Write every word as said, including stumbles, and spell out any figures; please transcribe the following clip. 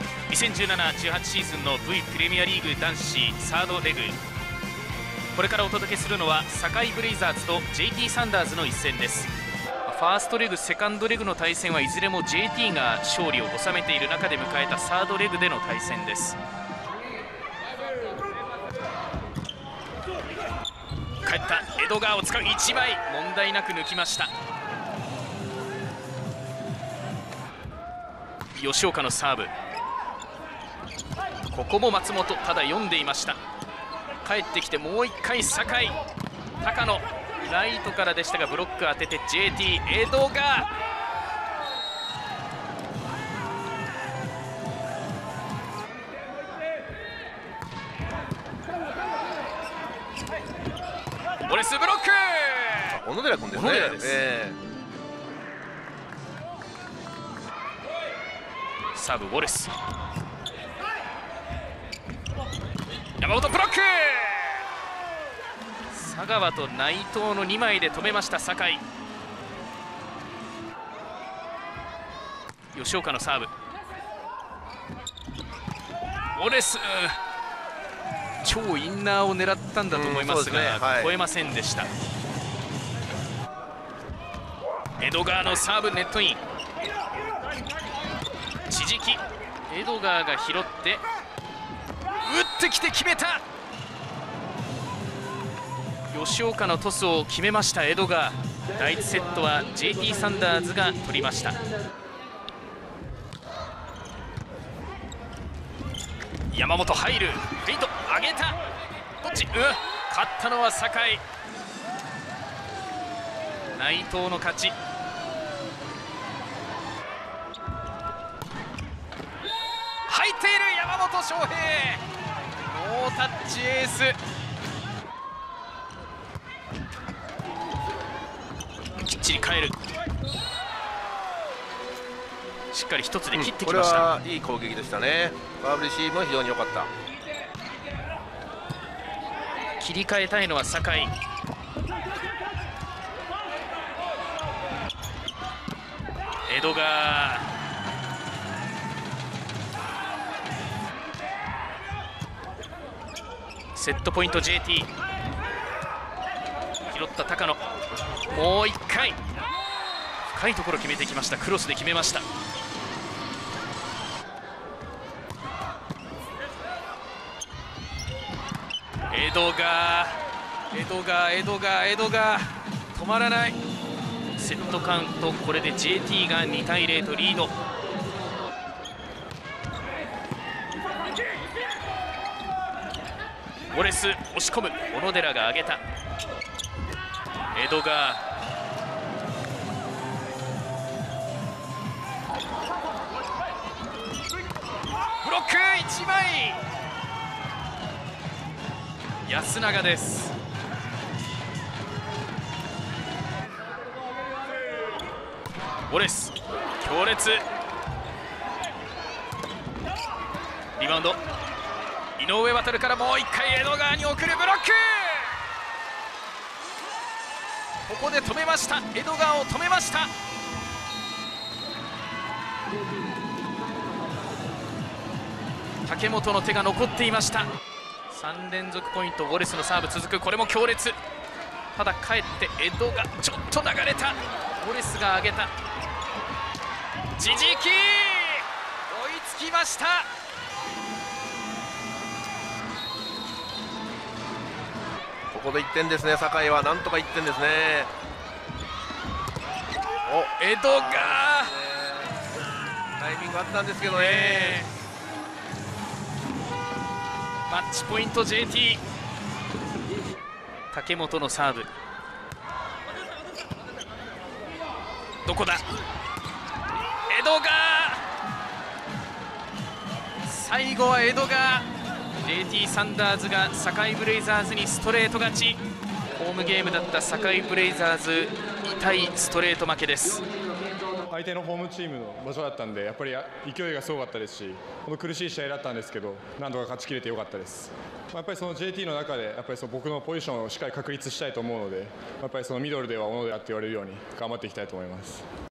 にせんじゅうななじゅうはち シーズンの V プレミアリーグ男子サードレグ、これからお届けするのは堺ブレイザーズと ジェイティー サンダーズの一戦です。ファーストレグ、セカンドレグの対戦はいずれも ジェイティー が勝利を収めている中で迎えたサードレグでの対戦です。帰った江戸川を使ういちまい、問題なく抜きました。吉岡のサーブ、ここも松本、ただ読んでいました。帰ってきてもういっかい堺、高野ライトからでしたがブロック当てて ジェイティー 江戸川、オレスブロック、 小野寺君ですね。 小野寺です、 えー、サーブウォレス、山本ブロック、佐川と内藤のにまいで止めました堺。吉岡のサーブ、ウォレス、超インナーを狙ったんだと思いますが、 うん、そうですね、はい、 越えませんでした。江戸川のサーブネットイン、地敷、江戸川が拾って打ってきて決めた。吉岡のトスを決めました江戸川。第いちセットは ジェイティー サンダーズが取りました。山本入る、フェイント上げた、どっち、うん、勝ったのは堺、内藤の勝ち。入っている山本翔平、ノータッチエース、きっちり返る、しっかり一つで切ってきました、 うん、これはいい攻撃でしたね。サーブレシーブも非常に良かった。 切り替えたいのは堺、江戸川、セットポイント ジェイティー、 拾った高野、もういっかい深いところ決めてきました。クロスで決めました。江戸川、江戸川、江戸川、江戸川、止まらない。セットカウント、これで ジェイティー がにたいゼロとリード。ウォレス押し込む、小野寺が上げた。江戸川、ブロックいちまい、安永です。ウォレス強烈、リバウンド、井上航からもういっかい江戸川に送るブロック、ここで止めました。江戸川を止めました。竹本の手が残っていました。さんれんぞくポイント、ウォレスのサーブ続く、これも強烈、ただ帰って江戸がちょっと流れた。ウォレスが上げた、地敷、追いつきました。 ここでいってんですね。堺はなんとかいってんですね。 お、江戸がタイミングあったんですけどね、えー、マッチポイント ジェイティー、 竹本のサーブ、どこだ、江戸が最後は江戸が ジェイティー サンダーズが堺ブレイザーズにストレート勝ち。ホームゲームだった堺ブレイザーズ、痛いストレート負けです。 相手のホームチームの場所だったんで、やっぱり勢いがすごかったですし、この苦しい試合だったんですけど、なんとか勝ちきれてよかったです。やっぱりその ジェイティー の中で、やっぱりその僕のポジションをしっかり確立したいと思うので、やっぱりそのミドルでは小野寺って言われるように頑張っていきたいと思います。